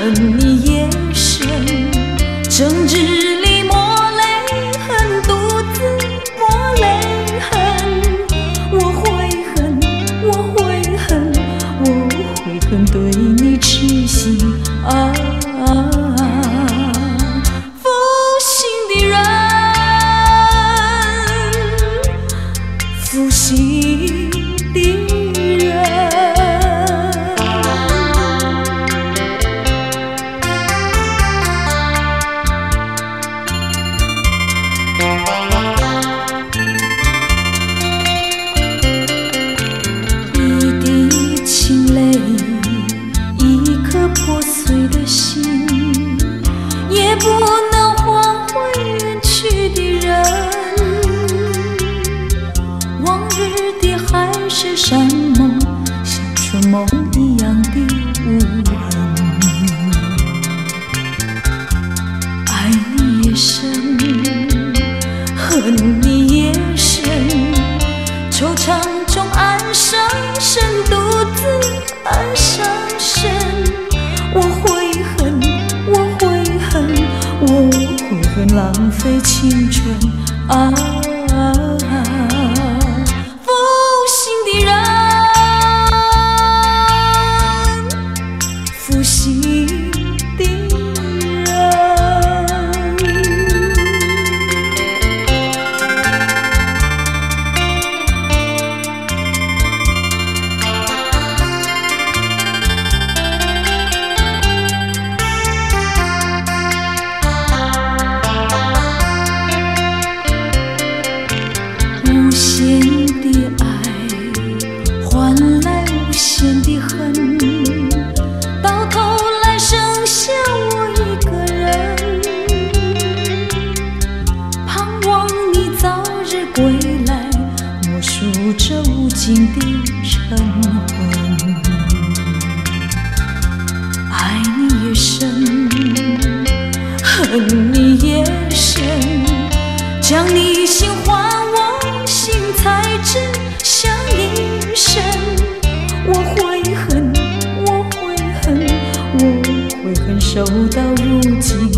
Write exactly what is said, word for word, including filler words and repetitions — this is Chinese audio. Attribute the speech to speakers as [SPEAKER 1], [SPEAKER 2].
[SPEAKER 1] 恨你夜深，正日里抹泪痕，独自抹泪痕。我悔恨，我悔恨，我悔恨对你痴心啊！负心的人，负心的人。一滴清泪，一颗破碎的心，也不能换回远去的人。往日的海誓山盟，像春梦一样的无痕。爱你也深，恨你也深，惆怅中暗伤神，独自暗伤神。我悔恨，我悔恨，我悔恨浪费青春啊！负心的人，负心的人。无限的爱换来无限的恨，到头来剩下我一个人。盼望你早日归来，默数这无尽的晨昏。爱你也深，恨你也深，将你心还我心，才知相依深。我悔恨，我悔恨，我悔恨，守到如今。